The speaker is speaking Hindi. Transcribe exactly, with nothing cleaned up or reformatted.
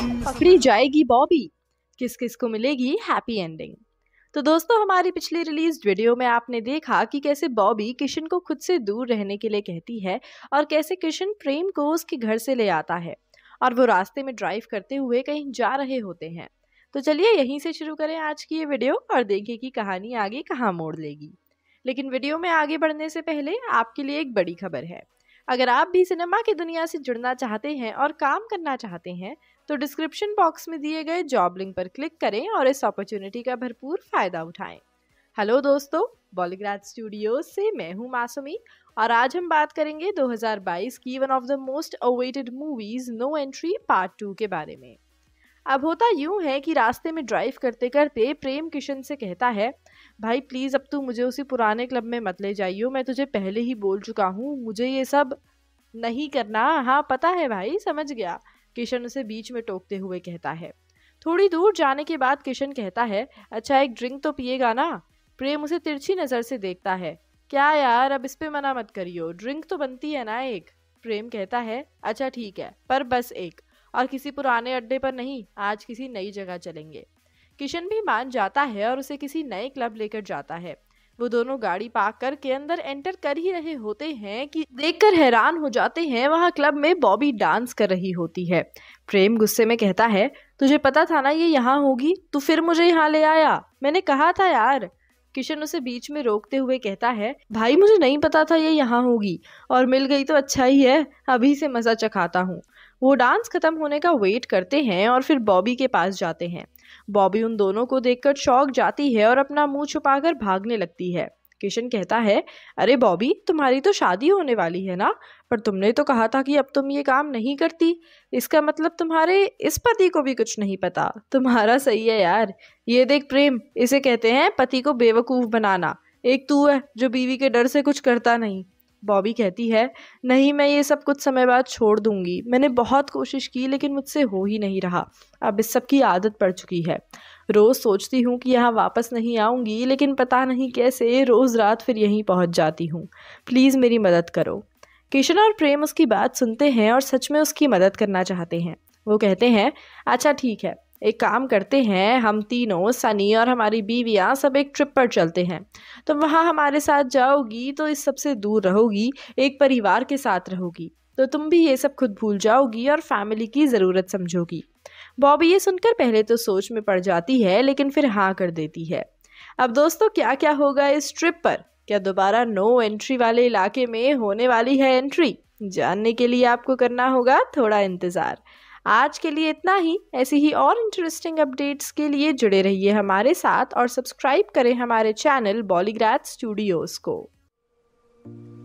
पकड़ी जाएगी बॉबी, किस किस को मिलेगी हैप्पी एंडिंग। तो दोस्तों, हमारी पिछली रिलीज वीडियो में आपने देखा कि कैसे बॉबी किशन को खुद से दूर रहने के लिए कहती है और कैसे किशन प्रेम को उसके घर से ले आता है और वो रास्ते में ड्राइव करते हुए कहीं जा रहे होते हैं। तो चलिए यहीं से शुरू करें आज की ये वीडियो और देखें कि कहानी आगे कहाँ मोड़ लेगी। लेकिन वीडियो में आगे बढ़ने से पहले आपके लिए एक बड़ी खबर है। अगर आप भी सिनेमा की दुनिया से जुड़ना चाहते हैं और काम करना चाहते हैं तो डिस्क्रिप्शन बॉक्स में दिए गए जॉब लिंक पर क्लिक करें और इस अपॉर्चुनिटी का भरपूर फायदा उठाएं। हेलो दोस्तों, बॉलीग्राज स्टूडियोज से मैं हूं मासूमी और आज हम बात करेंगे दो हज़ार बाईस की one of the most awaited movies No Entry part two के बारे में। अब होता यूं है कि रास्ते में ड्राइव करते करते प्रेम किशन से कहता है, भाई प्लीज अब तू मुझे उसी पुराने क्लब में मत ले जाइयो, मैं तुझे पहले ही बोल चुका हूँ, मुझे ये सब नहीं करना। हाँ पता है भाई, समझ गया, किशन उसे बीच में टोकते हुए कहता है। थोड़ी दूर जाने के बाद किशन कहता है, अच्छा एक ड्रिंक तो पिएगा ना। प्रेम उसे तिरछी नजर से देखता है, क्या यार अब इस पे मना मत करियो, ड्रिंक तो बनती है ना एक। प्रेम कहता है, अच्छा ठीक है, पर बस एक, और किसी पुराने अड्डे पर नहीं, आज किसी नई जगह चलेंगे। किशन भी मान जाता है और उसे किसी नए क्लब लेकर जाता है। वो दोनों गाड़ी पार्क करके अंदर एंटर कर ही रहे होते हैं कि देखकर हैरान हो जाते हैं, वहाँ क्लब में बॉबी डांस कर रही होती है। प्रेम गुस्से में कहता है, तुझे पता था ना ये यहाँ होगी, तू फिर मुझे यहाँ ले आया, मैंने कहा था यार। किशन उसे बीच में रोकते हुए कहता है, भाई मुझे नहीं पता था ये यहाँ होगी, और मिल गई तो अच्छा ही है, अभी से मजा चखाता हूँ। वो डांस खत्म होने का वेट करते हैं और फिर बॉबी के पास जाते हैं। बॉबी उन दोनों को देखकर शॉक जाती है और अपना मुंह छुपाकर भागने लगती है। किशन कहता है, अरे बॉबी तुम्हारी तो शादी होने वाली है ना, पर तुमने तो कहा था कि अब तुम ये काम नहीं करती, इसका मतलब तुम्हारे इस पति को भी कुछ नहीं पता। तुम्हारा सही है यार, ये देख प्रेम, इसे कहते हैं पति को बेवकूफ बनाना, एक तू है जो बीवी के डर से कुछ करता नहीं। बॉबी कहती है, नहीं मैं ये सब कुछ समय बाद छोड़ दूंगी, मैंने बहुत कोशिश की लेकिन मुझसे हो ही नहीं रहा, अब इस सब की आदत पड़ चुकी है। रोज सोचती हूँ कि यहाँ वापस नहीं आऊंगी, लेकिन पता नहीं कैसे रोज रात फिर यहीं पहुँच जाती हूँ, प्लीज मेरी मदद करो। किशन और प्रेम उसकी बात सुनते हैं और सच में उसकी मदद करना चाहते हैं। वो कहते हैं, अच्छा ठीक है, एक काम करते हैं, हम तीनों सनी और हमारी बीवियां सब एक ट्रिप पर चलते हैं, तो वहाँ हमारे साथ जाओगी तो इस सब से दूर रहोगी, एक परिवार के साथ रहोगी, तो तुम भी ये सब खुद भूल जाओगी और फैमिली की ज़रूरत समझोगी। बॉबी ये सुनकर पहले तो सोच में पड़ जाती है लेकिन फिर हाँ कर देती है। अब दोस्तों क्या क्या होगा इस ट्रिप पर, क्या दोबारा नो एंट्री वाले इलाके में होने वाली है एंट्री, जानने के लिए आपको करना होगा थोड़ा इंतज़ार। आज के लिए इतना ही, ऐसी ही और इंटरेस्टिंग अपडेट्स के लिए जुड़े रहिए हमारे साथ और सब्सक्राइब करें हमारे चैनल बॉलीग्राज स्टूडियोज को।